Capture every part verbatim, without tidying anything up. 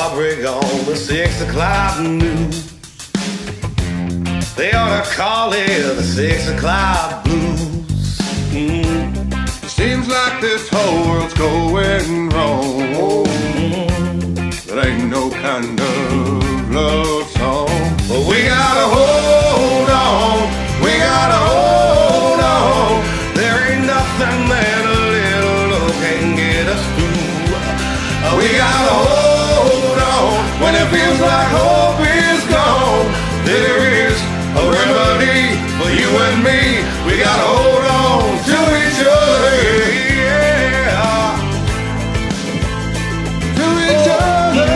heartbreak on the six o'clock news. They ought to call it the six o'clock blues. Mm. Seems like this whole world's going wrong. There ain't no kind of love song. But we gotta hold on. We gotta hold on. There ain't nothing that a little love can get us through. We gotta hold on when it feels like hope is gone. There is a remedy for you and me. We gotta hold on to each other, yeah. To each other.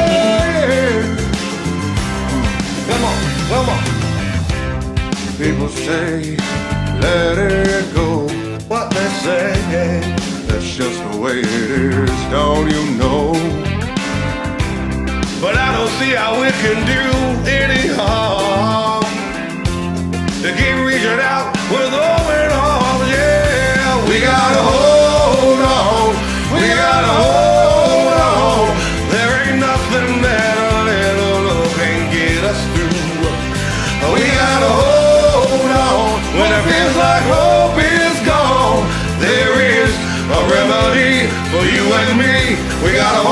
Come on, come on. People say, let it go. What they say, that's just the way it is, don't you know? But I don't see how it can do any harm to keep reaching out with open arms, yeah. We gotta hold on, we gotta hold on. There ain't nothing that a little love can get us through. We gotta hold on when it feels like hope is gone. There is a remedy for you and me. We gotta